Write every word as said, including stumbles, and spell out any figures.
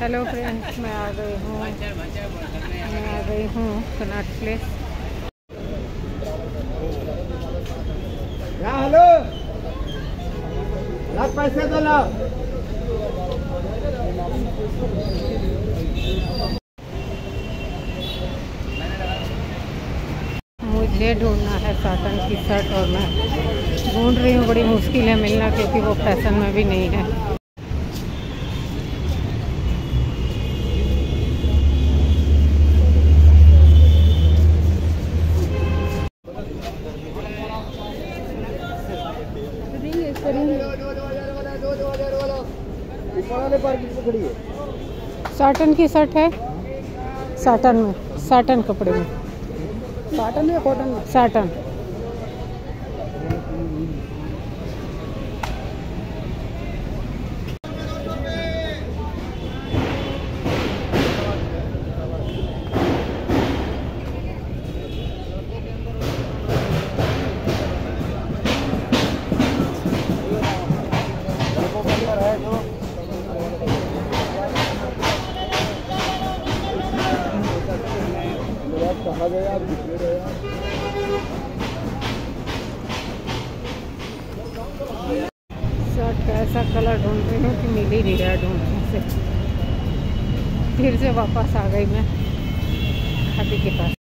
Hello friends, मैं आ गई हूँ मैं आ गई हूँ कनॉट प्लेस। हेलो, पैसे दो लो। मुझे ढूंढना है साटन की शर्ट और मैं ढूंढ रही हूँ। बड़ी मुश्किल है मिलना क्योंकि वो फैशन में भी नहीं है। साटन की शर्ट है, साटन में, साटन कपड़े में, साटन या कॉटन में? साटन। शर्ट का ऐसा कलर ढूंढ रही हूँ कि मिल ही नहीं रहा ढूंढने से। फिर से वापस आ गई मैं खादी के पास।